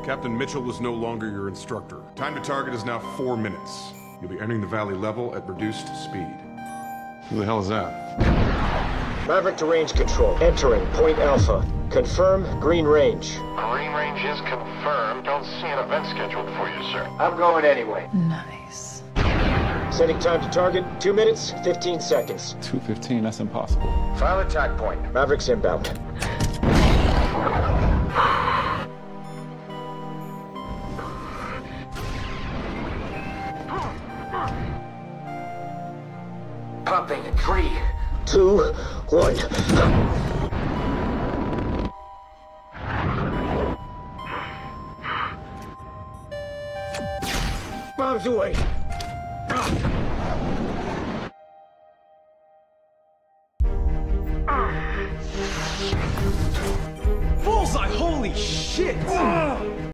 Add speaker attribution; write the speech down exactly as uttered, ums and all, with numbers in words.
Speaker 1: Captain Mitchell is no longer your instructor. Time to target is now four minutes. You'll be entering the valley level at reduced speed. Who the hell is that?
Speaker 2: Maverick to range control. Entering Point Alpha. Confirm green range.
Speaker 3: Green range is confirmed. Don't see an event scheduled for you, sir.
Speaker 2: I'm going anyway.
Speaker 4: Nice.
Speaker 2: Setting time to target. Two minutes, fifteen seconds.
Speaker 5: two fifteen, that's impossible.
Speaker 2: File attack point. Maverick's inbound. Popping in three, two, one. Bombs away.